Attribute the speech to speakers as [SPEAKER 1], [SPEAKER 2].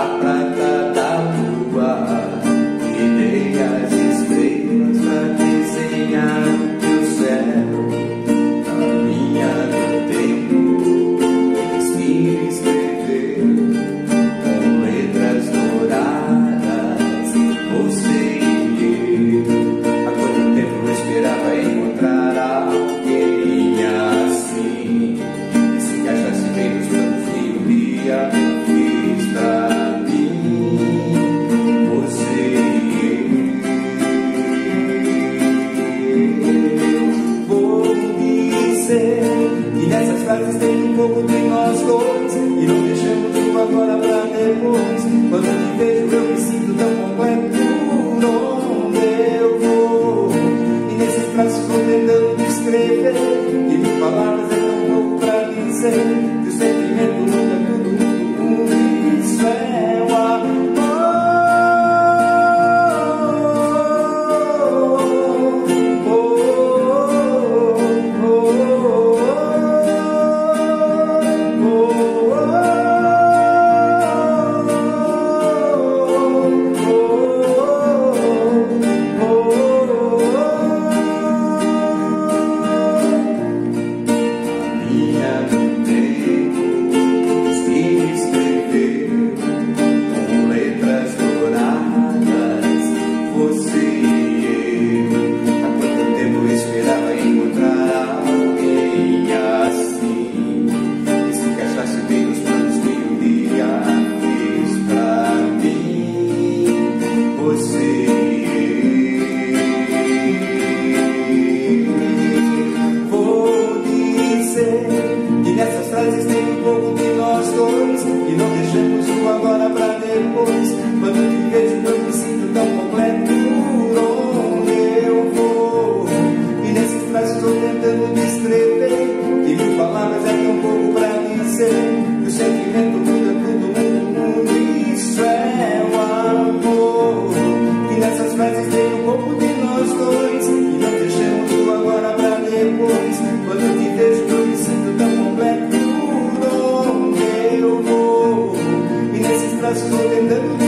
[SPEAKER 1] prata da lua, e dei as estrelas pra desenhar o teu céu. A linha do tempo que escrever com letras douradas, você e eu. Há quanto tempo eu esperava encontrar alguém assim, que se encaixasse bem nos planos que um dia fiz pra mim, você e eu. Vou dizer que nessas frases tem um pouco de nós dois, e não deixamos o agora pra depois. Quando eu te vejo eu me sinto tão completo por onde eu vou, e nesses traços vou tentando descrever, e mil palavras é tão pouco pra dizer, que o sentimento muda tudo, isso é o amor. Vou dizer que nessas frases tem um pouco de nós dois, e não deixamos o agora pra depois. Quando eu te vejo eu me sinto tão completo por onde eu vou, e nesses frases estou tentando descrever, que mil palavras é tão pouco pra dizer, que o sentimento muda tudo, isso é o amor. E nessas frases tem um pouco de nós dois, e não deixamos o agora pra depois. Quando eu te vejo eu me sinto tão completo por onde eu vou, e nesses braços estou tentando